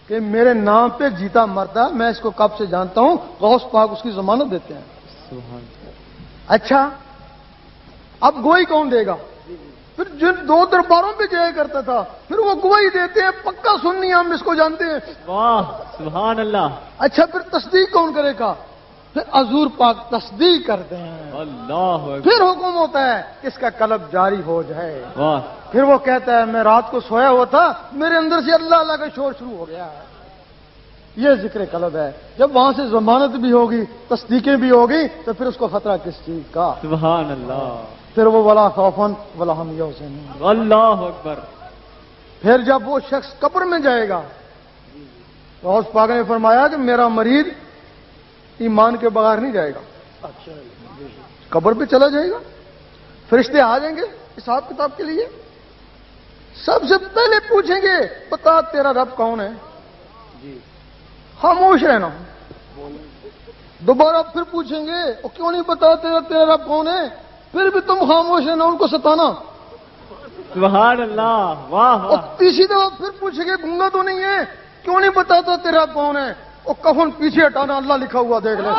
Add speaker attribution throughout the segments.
Speaker 1: کہ میرے نام پہ جیتا مرتا میں اس کو کب سے جانتا ہوں، غوث پاک اس کی ضمانت دیتے ہیں۔ اچھا اب گواہی کون دے گا؟ پھر جن 2 درباروں پہ جایا کرتا تھا پھر وہ گواہی دیتے ہیں، پکا سننی ہم اس کو جانتے ہیں۔
Speaker 2: واہ سبحان اللہ۔
Speaker 1: اچھا پھر تصدیق کون کرے گا؟ پھر حضور پاک تصدیق کرتے ہیں،
Speaker 2: اللہ
Speaker 1: پھر حکم ہوتا ہے کہ اس کا قلب جاری ہو جائے۔
Speaker 2: واہ
Speaker 1: پھر وہ کہتا ہے میں رات کو سویا ہوا تھا، میرے اندر سے اللہ اللہ کا شور شروع ہو گیا ہے۔ یہ ذکر قلب ہے۔ جب وہاں سے ضمانت بھی ہوگی، تصدیقیں بھی ہوگی، تو پھر اس کو خطرہ کس چیز کا؟
Speaker 2: سبحان اللہ۔
Speaker 1: پھر وہ ولا خوفن ولا ہم یحزنون۔
Speaker 2: اللہ اکبر۔
Speaker 1: پھر جب وہ شخص قبر میں جائے گا، غوث پاک نے فرمایا کہ میرا مریض ایمان کے بغیر نہیں جائے گا، قبر پہ چلا جائے گا، فرشتے آ جائیں گے حساب کتاب کے لیے، سب سے پہلے پوچھیں گے بتا تیرا رب کون ہے؟ خاموش رہنا۔ دوبارہ پھر پوچھیں گے وہ کیوں نہیں بتا تیرا رب کون ہے؟ پھر بھی تم خاموش رہنا، ان کو ستانا۔
Speaker 2: سبحان اللہ۔ واہ
Speaker 1: اور تیسری دفعہ پھر پوچھیں گے گنگا تو نہیں ہے، کیوں نہیں بتاتا تیرا رب کون ہے؟ وہ کفن پیچھے ہٹانا، اللہ لکھا ہوا دیکھ لے۔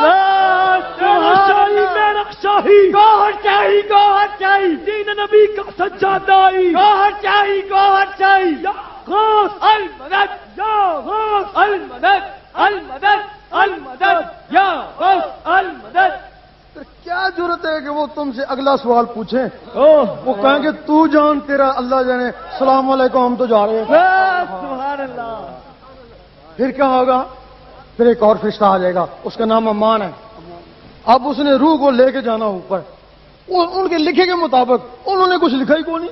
Speaker 2: گوہر چاہی دین نبی کا سجادائی، گوہر چاہی یا غوث المدد، یا غوث المدد، المدد المدد، یا غوث المدد۔
Speaker 1: پھر کیا ضرورت ہے کہ وہ تم سے اگلا سوال پوچھیں؟
Speaker 2: اوہ
Speaker 1: وہ کہیں گے تو جان تیرا اللہ جانے، السلام علیکم ہم تو جا رہے ہیں۔
Speaker 2: سبحان اللہ۔
Speaker 1: پھر کیا ہوگا؟ پھر ایک اور فرشتہ آ جائے گا، اس کا نام امان ہے۔ اب اس نے روح کو لے کے جانا اوپر، ان کے لکھے کے مطابق انہوں نے کچھ لکھا ہی کون نہیں،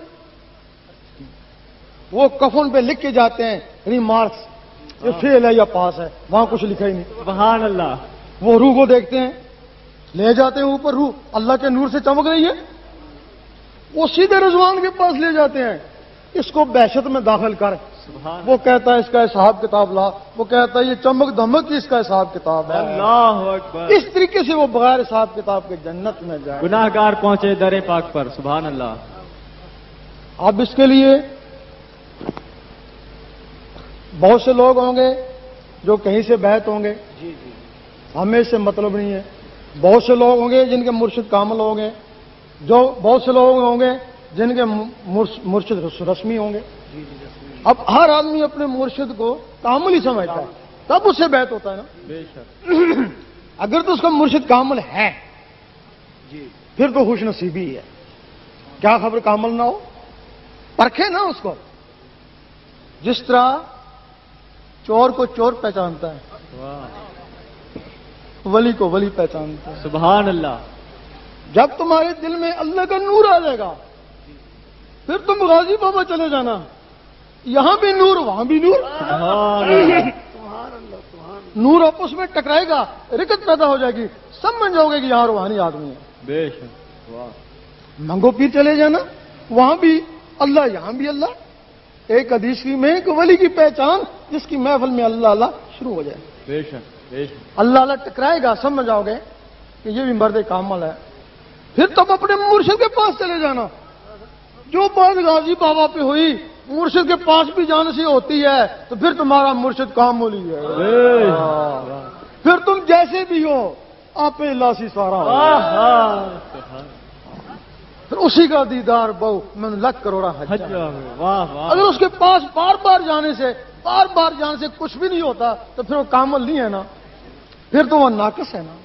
Speaker 1: وہ کفن پہ لکھ کے جاتے ہیں ریمارکس، یہ فیل ہے یا پاس ہے، وہاں کچھ لکھا ہی نہیں۔
Speaker 2: سبحان اللہ۔
Speaker 1: وہ روح کو دیکھتے ہیں، لے جاتے ہیں اوپر، روح اللہ کے نور سے چمک رہی ہے، وہ سیدھے رضوان کے پاس لے جاتے ہیں، اس کو بحشت میں داخل کر۔ وہ کہتا ہے اس کا حساب کتاب لا، وہ کہتا ہے یہ چمک دھمک کی اس کا حساب کتاب ہے۔
Speaker 2: اللہ اکبر۔
Speaker 1: اس طریقے سے وہ بغیر حساب کتاب کے جنت میں جائے۔
Speaker 2: گناہ گار پہنچے در پاک پر۔ سبحان اللہ۔
Speaker 1: اب اس کے لیے بہت سے لوگ ہوں گے جو کہیں سے بیعت ہوں گے، ہمیں اس سے مطلب نہیں ہے۔ بہت سے لوگ ہوں گے جن کے مرشد کامل ہوں گے، جو بہت سے لوگ ہوں گے جن کے مرشد رسمی ہوں گے۔ اب ہر آدمی اپنے مرشد کو کامل ہی سمجھتا ہے، تب اس سے بیعت ہوتا ہے نا۔
Speaker 2: بے شک۔
Speaker 1: اگر تو اس کا مرشد کامل ہے پھر تو خوش نصیبی ہے، کیا خبر کامل نہ ہو، پرکھے نا اس کو۔ جس طرح چور کو چور پہچانتا ہے، ولی کو ولی پہچانتا ہے۔
Speaker 2: سبحان اللہ۔
Speaker 1: جب تمہارے دل میں اللہ کا نور آ جائے گا پھر تم غازی بابا چلے جانا، یہاں بھی نور وہاں بھی نور، نور آپس میں ٹکرائے گا، رکت پیدا ہو جائے گی، سمجھ جاؤ گے کہ یہاں روحانی آدمی ہے۔
Speaker 2: بے شک۔ واہ۔
Speaker 1: منگو پیر چلے جانا، وہاں بھی اللہ یہاں بھی اللہ۔ ایک حدیث میں ایک ولی کی پہچان جس کی محفل میں اللہ اللہ شروع ہو جائے،
Speaker 2: بے شک بے شک۔
Speaker 1: اللہ اللہ ٹکرائے گا، سمجھ جاؤ گے کہ یہ بھی مرد کامل ہے۔ پھر تم اپنے مرشد کے پاس چلے جانا، جو بات غازی بابا پہ ہوئی مرشد کے پاس بھی جانے سے ہوتی ہے، تو پھر تمہارا مرشد کامل ہی ہے۔ پھر تم جیسے بھی ہو آپ اللہ سی سارا ہو، پھر اسی کا دیدار بہو میں لکھ کروڑا حج۔
Speaker 2: واہ واہ۔
Speaker 1: اگر اس کے پاس بار بار جانے سے کچھ بھی نہیں ہوتا تو پھر وہ کامل نہیں ہے نا، پھر تو وہ ناقص ہے نا،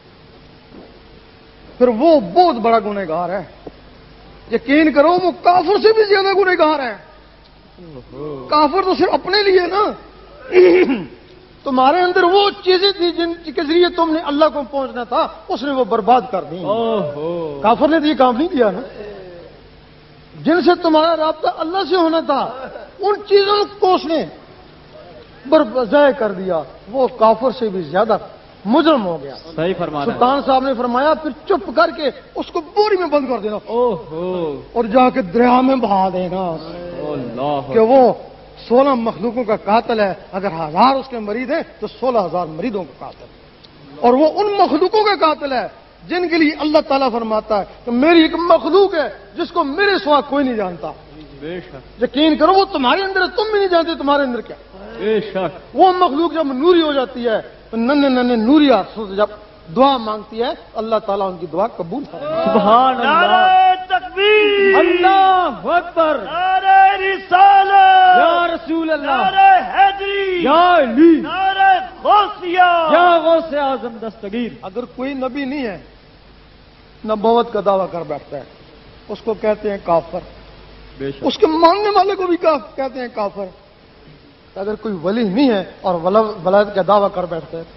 Speaker 1: پھر وہ بہت بڑا گنہگار ہے۔ یقین کرو وہ کافر سے بھی زیادہ گنہگار ہے۔ کافر تو صرف اپنے لیے نا، تمہارے اندر وہ چیزیں تھی جن کے ذریعے تم نے اللہ کو پہنچنا تھا، اس نے وہ برباد کر دی۔ کافر نے تو یہ کام نہیں کیا نا، جن سے تمہارا رابطہ اللہ سے ہونا تھا ان چیزوں کو اس نے ضائع کر دیا، وہ کافر سے بھی زیادہ مجرم ہو گیا۔
Speaker 2: صحیح فرمایا
Speaker 1: سلطان صاحب نے فرمایا پھر چپ کر کے اس کو بوری میں بند کر دینا اور جا کے دریا میں بہا دینا، کہ وہ 16 مخلوقوں کا قاتل ہے، اگر 1000 اس کے مرید ہیں تو 16,000 مریدوں کا قاتل، اور وہ ان مخلوقوں کا قاتل ہے جن کے لیے اللہ تعالیٰ فرماتا ہے کہ میری ایک مخلوق ہے جس کو میرے سوا کوئی نہیں جانتا،
Speaker 2: بے شک
Speaker 1: یقین کرو وہ تمہارے اندر ہے، تم بھی نہیں جانتے تمہارے اندر کیا۔
Speaker 2: بے شک
Speaker 1: وہ مخلوق جب نوری ہو جاتی ہے تو ننے ننے نوری آنسو سے جب دعا مانگتی ہے اللہ تعالیٰ ان کی دعا قبول فرماتا ہے۔
Speaker 2: سبحان اللہ
Speaker 3: نعرہ تکبیر،
Speaker 2: اللہ اکبر
Speaker 3: نعرہ رسالت،
Speaker 2: یا رسول اللہ
Speaker 3: نعرہ حیدری،
Speaker 2: یا علی
Speaker 3: نعرہ غوثیہ،
Speaker 2: یا غوث اعظم دستگیر۔
Speaker 1: اگر کوئی نبی نہیں ہے نبوت کا دعویٰ کر بیٹھتا ہے اس کو کہتے ہیں کافر،
Speaker 2: بے شک
Speaker 1: اس کے ماننے والے کو بھی کہتے ہیں کافر۔ اگر کوئی ولی نہیں ہے اور ولایت کا دعویٰ کر بیٹھتا ہے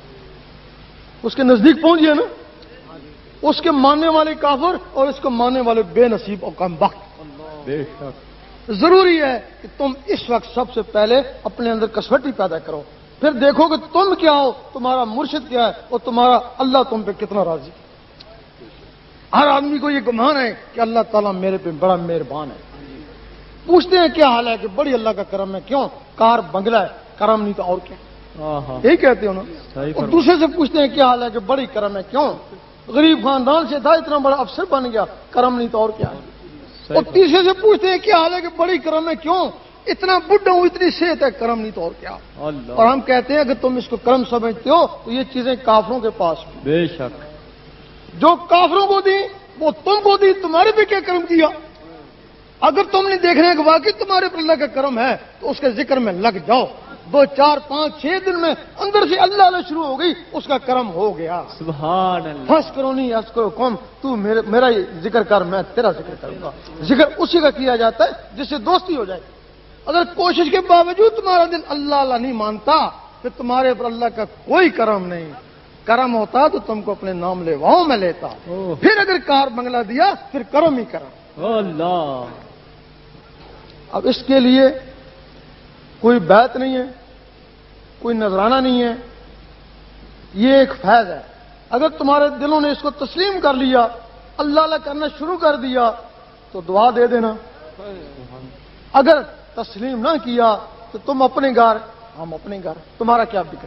Speaker 1: اس کے نزدیک پہنچ گیا نا، اس کے ماننے والے کافر اور اس کو ماننے والے بے نصیب اور کم وقت۔
Speaker 2: بے شک
Speaker 1: ضروری ہے کہ تم اس وقت سب سے پہلے اپنے اندر کسوٹی پیدا کرو، پھر دیکھو کہ تم کیا ہو، تمہارا مرشد کیا ہے اور تمہارا اللہ تم پہ کتنا راضی ہے۔ ہر آدمی کو یہ گمان ہے کہ اللہ تعالیٰ میرے پہ بڑا مہربان ہے، پوچھتے ہیں کیا حال ہے کہ بڑی اللہ کا کرم ہے، کیوں کار بنگلہ ہے، کرم نہیں تو اور کیا،
Speaker 2: آہا
Speaker 1: یہی کہتے ہیں نا۔
Speaker 2: صحیح
Speaker 1: اور
Speaker 2: فرمایا۔
Speaker 1: دوسرے سے پوچھتے ہیں کیا حال ہے کہ بڑی کرم ہے، کیوں غریب خاندان سے تھا اتنا بڑا افسر بن گیا، کرم نہیں تو اور کیا ہے۔
Speaker 2: صحیح
Speaker 1: اور تیسرے سے پوچھتے ہیں کیا حال ہے کہ بڑی کرم ہے، کیوں اتنا بڈھا ہوں اتنی صحت ہے، کرم نہیں تو اور کیا۔
Speaker 2: اللہ
Speaker 1: اور ہم کہتے ہیں اگر تم اس کو کرم سمجھتے ہو تو یہ چیزیں کافروں کے پاس بھی،
Speaker 2: بے شک
Speaker 1: جو کافروں کو دی وہ تم کو دی، تمہارے پہ کیا کرم کیا۔ اگر تم نے دیکھنا ہے کہ واقعی تمہارے پر اللہ کا کرم ہے تو اس کے ذکر میں لگ جاؤ، 2 4 5 6 دن میں اندر سے اللہ اللہ شروع ہو گئی، اس کا کرم ہو گیا۔
Speaker 2: سبحان اللہ
Speaker 1: فرض کرو نہیں یس کرو قوم، تو میرا ہی ذکر کر، میں تیرا ذکر کروں گا۔ ذکر اسی کا کیا جاتا ہے جس سے دوستی ہو جائے۔ اگر کوشش کے باوجود تمہارا دل اللہ اللہ نہیں مانتا پھر تمہارے پر اللہ کا کوئی کرم نہیں۔ کرم ہوتا تو تم کو اپنے نام لیواؤں میں لیتا،
Speaker 2: اوہ۔
Speaker 1: پھر اگر کار بنگلہ دیا پھر کرم ہی کرم۔
Speaker 2: اللہ
Speaker 1: اب اس کے لیے کوئی بیعت نہیں ہے، کوئی نذرانہ نہیں ہے، یہ ایک فیض ہے۔ اگر تمہارے دلوں نے اس کو تسلیم کر لیا، اللہ اللہ کرنا شروع کر دیا تو دعا دے دینا۔ اگر تسلیم نہ کیا تو تم اپنے گھر ہم اپنے گھر، تمہارا کیا فکر۔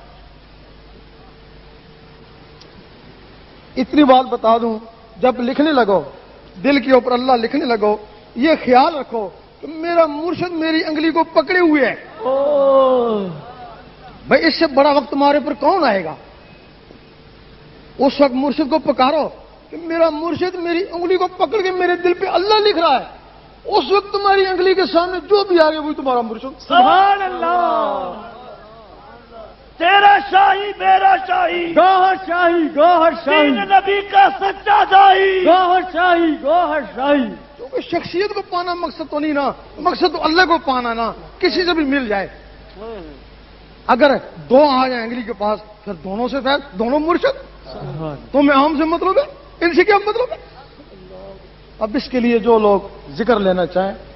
Speaker 1: اتنی بات بتا دوں، جب لکھنے لگو دل کے اوپر اللہ لکھنے لگو، یہ خیال رکھو کہ میرا مرشد میری انگلی کو پکڑے ہوئے ہے۔
Speaker 2: اوہ
Speaker 1: بھائی اس سے بڑا وقت تمہارے پر کون آئے گا؟ اس وقت مرشد کو پکارو کہ میرا مرشد میری انگلی کو پکڑ کے میرے دل پہ اللہ لکھ رہا ہے، اس وقت تمہاری انگلی کے سامنے جو بھی آ گیا وہی تمہارا مرشد۔
Speaker 2: سبحان اللہ
Speaker 3: تیرا شاہی میرا شاہی،
Speaker 2: گوہر شاہی گوہر شاہی
Speaker 3: دین نبی کا سچا دائی،
Speaker 2: گوہر شاہی گوہر شاہی۔
Speaker 1: کیونکہ شخصیت کو پانا مقصد تو نہیں نا، مقصد تو اللہ کو پانا نا، کسی سے بھی مل جائے۔ اگر 2 آ جائیں انگلی کے پاس پھر دونوں سے فیض، دونوں مرشد۔
Speaker 2: سبحان
Speaker 1: تمہیں عام سے مطلب ہے، ان سے کیا مطلب ہے؟ اب اس کے لیے جو لوگ ذکر لینا چاہیں